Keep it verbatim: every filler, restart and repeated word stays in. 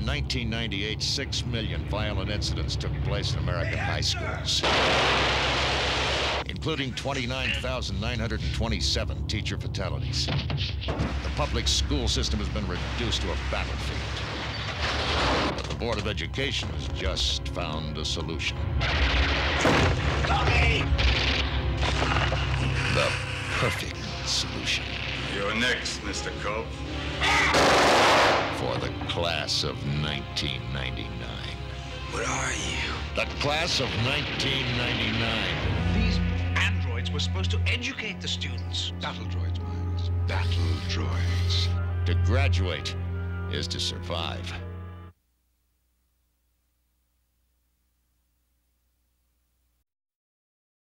in nineteen ninety-eight, six million violent incidents took place in American high schools, including twenty-nine thousand nine hundred twenty-seven teacher fatalities. The public school system has been reduced to a battlefield. But the Board of Education has just found a solution. Okay. The perfect solution. You're next, Mister Cope. For the class of nineteen ninety-nine. What are you? The class of nineteen ninety-nine. These androids were supposed to educate the students. Battle droids, Miles. Battle droids. To graduate is to survive.